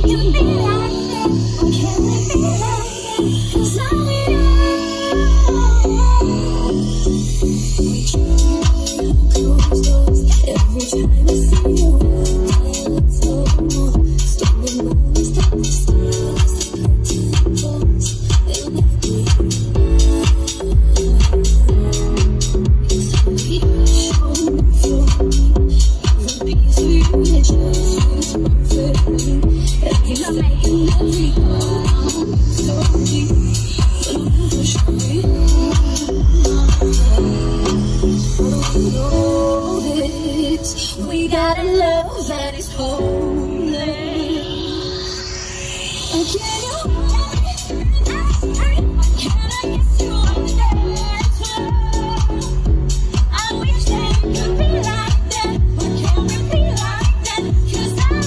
We got a love that is holy. Can you hold me? Can I kiss you on the dance floor? I wish that it could be like that, but can we be like that? 'Cause I'm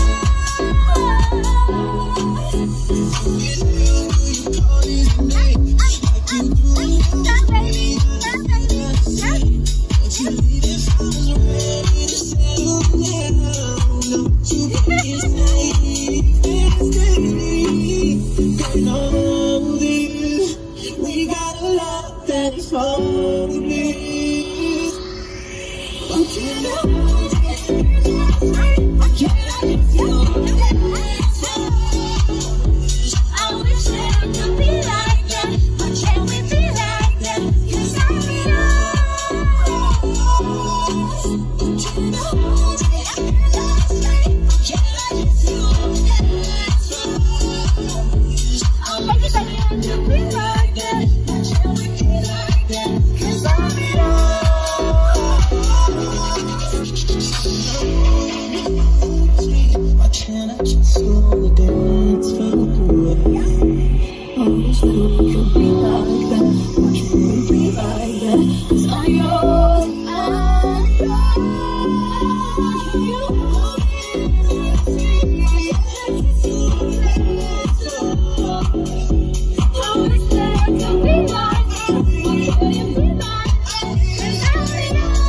we got a love that is holy. But you know I can't kiss you on the dance floor. I wish that it could be like that, but can we be like that? 'Cause I'm yours. But you know I can't kiss you on the dance floor. I'll make it like you to be like that, but can we be like that? 'Cause I'm yours. Why can't I kiss you on the dance floor? I wish that we could be like that, but can we be like that? 'Cause I'm yours, I'm yours. You hold me, I kiss you on the dance floor. I wish that I could be like that, but can you be like that? 'Cause I'm yours.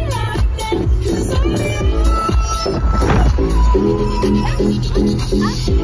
I